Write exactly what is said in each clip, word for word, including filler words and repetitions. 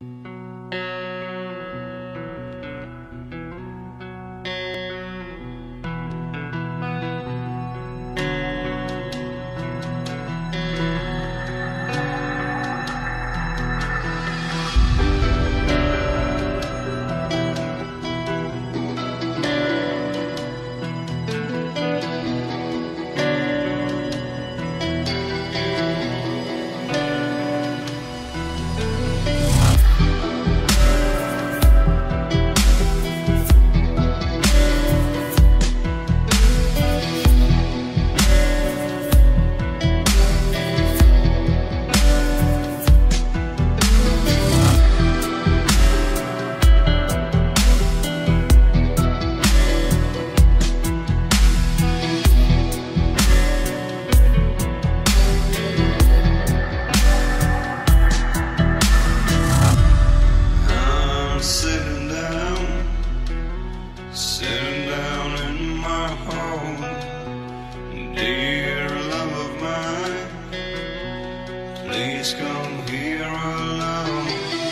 Sitting down in my home, dear love of mine, please come here alone.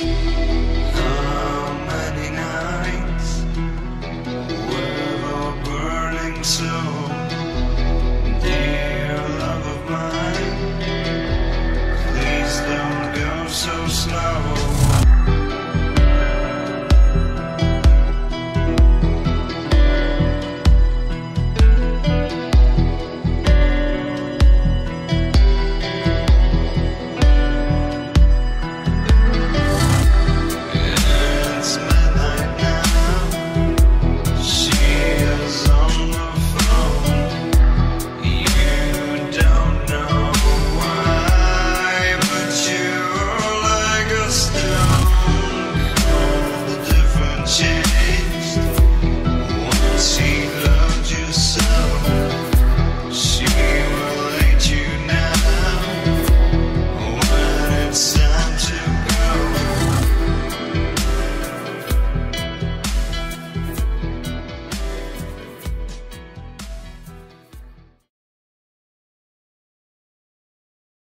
How many nights with a burning soul, dear love of mine, please don't go so slow.